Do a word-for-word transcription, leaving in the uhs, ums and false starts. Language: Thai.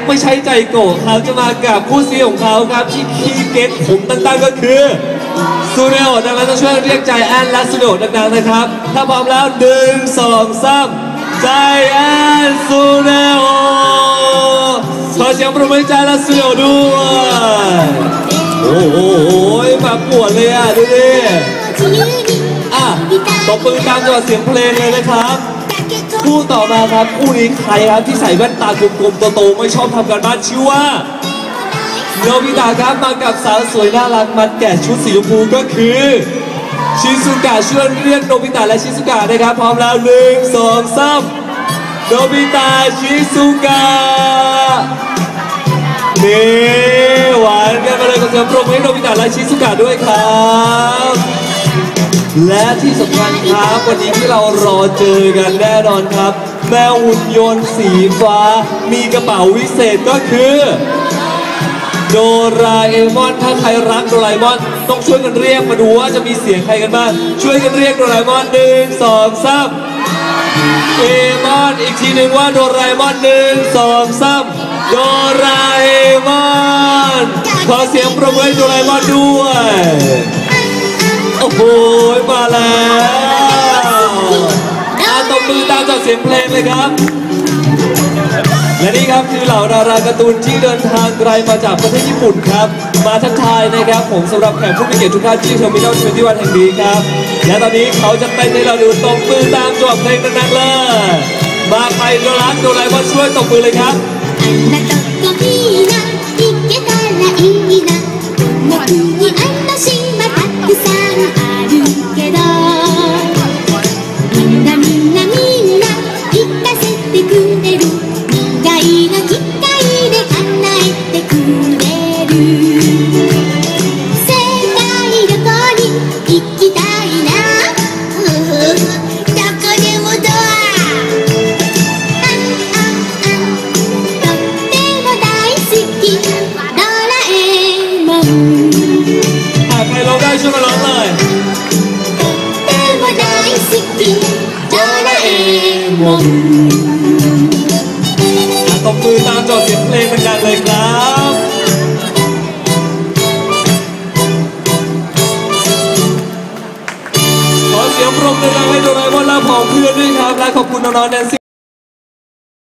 ไม่ใช่ใจโกะเขาจะมากับคู่ซีของเขาครับที่คีเก็ตผมต่างๆก็คือซูเนโอดังนั้นต้องช่วยเรียกใจแอนและซูเนโอดังๆนะครับถ้าพร้อมแล้วหนึ่งสองสามใจแอนซูเนโอขอเสียงปรบมือใจและซูเนโอด้วยโอ้โหมาปวดเลยอ่ะดูดิอ่ะตบมือตามจังหวะเสียงเพลงเลยนะครับคู่ต่อมาครับคู่นี้ใครครับที่ใส่แว่นตากลมๆโตๆไม่ชอบทำการบ้านชื่อว่าโนบิตะครับมากับสาวสวยน่ารักมันแก่ชุดสีชมพูก็คือชิซุกะช่วยเรียกโนบิตะและชิซุกะนะครับพร้อมแล้วหนึ่งสองสามโนบิตะชิซุกะนี่หวานกันไปเลยขอเสียงปรบมือให้โนบิตะและชิซุกะด้วยครับและที่สำคัญครับวันนี้ที่เรารอเจอกันแน่นอนครับแมวหุ่นยนต์สีฟ้ามีกระเป๋าวิเศษก็คือโดราเอมอนถ้าใครรักโดราเอมอนต้องช่วยกันเรียกมาดูว่าจะมีเสียงใครกันบ้างช่วยกันเรียกโดราเอมอนหนึ่งสองสามเอมอนอีกทีหนึ่งว่าโดราเอมอนหนึ่งสองสามโดราเอมอนขอเสียงปรบมือให้โดราเอมอนด้วยโอ้โหมาแล้วอาตบมือตามจากเสียงเพลงเลยครับและนี่ครับคือเหล่าดาราการ์ตูนที่เดินทางไกลมาจากประเทศญี่ปุ่นครับมาทักทายนะครับผมสำหรับแขกผู้มีเกียรติทุกท่านที่เทอร์มินอลยี่สิบเอ็ดแห่งนี้ครับและตอนนี้เขาจะเต้นให้เราดูตบมือตามจังหวะเพลงดังๆเลยมาใครโดรักโดราเอมอนช่วยตบมือเลยครับช่วยมาร้องเลยโดราเอมอนตบมือตามจอเสียงเพลงดังๆเลยครับขอเสียงปรบมือดังให้โดราเอมอนและผองเพื่อนด้วยครับและขอบคุณน้องๆแดนซี่